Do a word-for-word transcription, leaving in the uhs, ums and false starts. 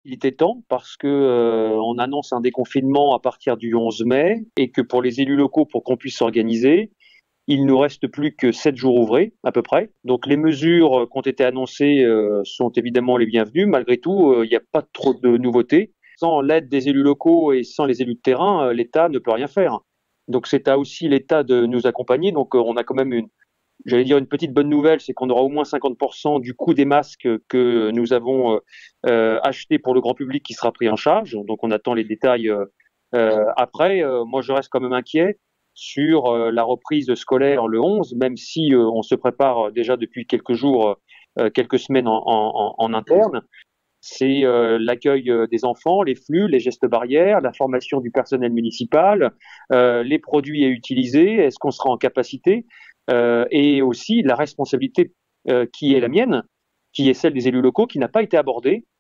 Il était temps parce que euh, on annonce un déconfinement à partir du onze mai et que pour les élus locaux, pour qu'on puisse s'organiser, il nous reste plus que sept jours ouvrés à peu près. Donc les mesures qui ont été annoncées euh, sont évidemment les bienvenues. Malgré tout, euh, il n'y a pas trop de nouveautés. Sans l'aide des élus locaux et sans les élus de terrain, euh, l'État ne peut rien faire. Donc c'est à aussi l'État de nous accompagner. Donc euh, on a quand même une, j'allais dire une petite bonne nouvelle, c'est qu'on aura au moins cinquante pour cent du coût des masques que nous avons euh, euh, achetés pour le grand public qui sera pris en charge. Donc on attend les détails euh, euh, après. Euh, moi je reste quand même inquiet sur euh, la reprise scolaire le onze, même si euh, on se prépare déjà depuis quelques jours, euh, quelques semaines en, en, en interne. C'est euh, l'accueil euh, des enfants, les flux, les gestes barrières, la formation du personnel municipal, euh, les produits à utiliser, est-ce qu'on sera en capacité, euh, et aussi la responsabilité euh, qui est la mienne, qui est celle des élus locaux, qui n'a pas été abordée.